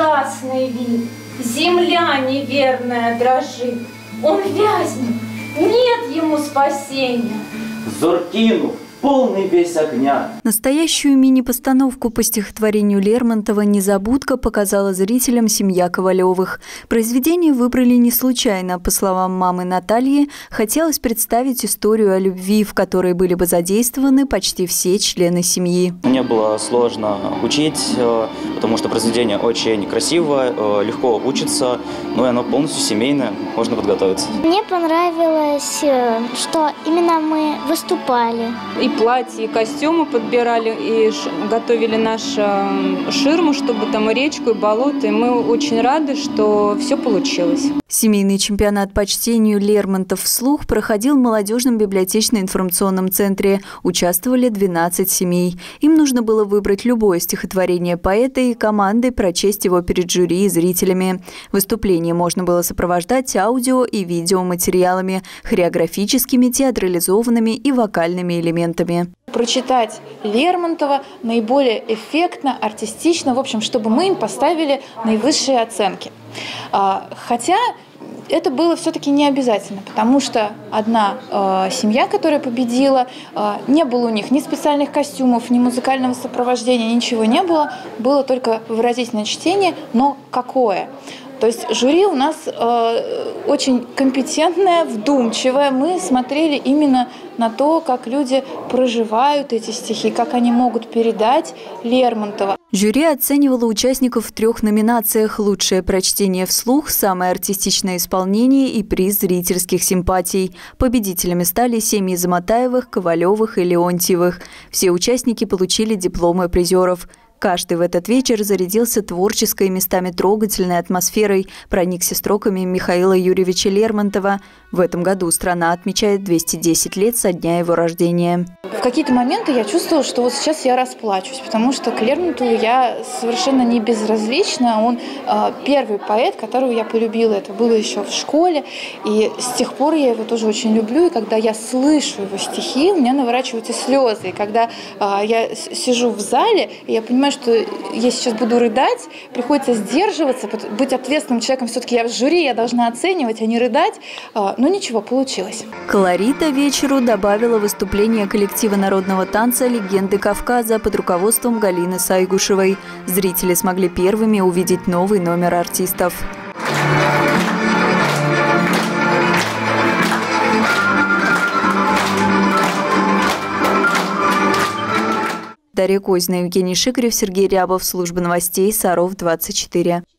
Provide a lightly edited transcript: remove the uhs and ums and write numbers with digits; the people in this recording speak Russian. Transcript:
ужасный вид. Земля неверная дрожит. Он вязнет, нет ему спасения. Взор кину, полный весь огня. Настоящую мини-постановку по стихотворению Лермонтова «Незабудка» показала зрителям семья Ковалевых. Произведение выбрали не случайно. По словам мамы Натальи, хотелось представить историю о любви, в которой были бы задействованы почти все члены семьи. Мне было сложно учить, потому что произведение очень красивое, легко учится, но и оно полностью семейное, можно подготовиться. Мне понравилось, что именно мы выступали. И платья, и костюмы подбирали, и готовили нашу ширму, чтобы там и речку, и болото. И мы очень рады, что все получилось. Семейный чемпионат по чтению Лермонтов вслух проходил в молодежном библиотечно-информационном центре. Участвовали 12 семей. Им нужно было выбрать любое стихотворение поэта и командой прочесть его перед жюри и зрителями. Выступление можно было сопровождать аудио и видеоматериалами, хореографическими, театрализованными и вокальными элементами. Прочитать Лермонтова наиболее эффектно, артистично, в общем, чтобы мы им поставили наивысшие оценки. Хотя это было все-таки не обязательно, потому что одна семья, которая победила, не было у них ни специальных костюмов, ни музыкального сопровождения, ничего не было, было только выразительное чтение, но какое? То есть жюри у нас очень компетентное, вдумчивое. Мы смотрели именно на то, как люди проживают эти стихи, как они могут передать Лермонтова. Жюри оценивало участников в 3 номинациях: «Лучшее прочтение вслух», «Самое артистичное исполнение» и приз зрительских симпатий. Победителями стали семьи Замотаевых, Ковалевых и Леонтьевых. Все участники получили дипломы призеров. Каждый в этот вечер зарядился творческой, местами трогательной атмосферой, проникся строками Михаила Юрьевича Лермонтова. В этом году страна отмечает 210 лет со дня его рождения. В какие-то моменты я чувствовала, что вот сейчас я расплачусь, потому что к Лермонтову я совершенно не безразлична. Он первый поэт, которого я полюбила. Это было еще в школе. И с тех пор я его тоже очень люблю. И когда я слышу его стихи, у меня наворачиваются слезы. И когда я сижу в зале, и я понимаю, что я сейчас буду рыдать, приходится сдерживаться, быть ответственным человеком. Все-таки я в жюри, я должна оценивать, а не рыдать. Но ничего, получилось. Колорита вечеру добавило выступление коллектива народного танца «Легенды Кавказа» под руководством Галины Сайгушевой. Зрители смогли первыми увидеть новый номер артистов. Дарья Козина, Евгений Шикарев, Сергей Рябов. Служба новостей Саров 24.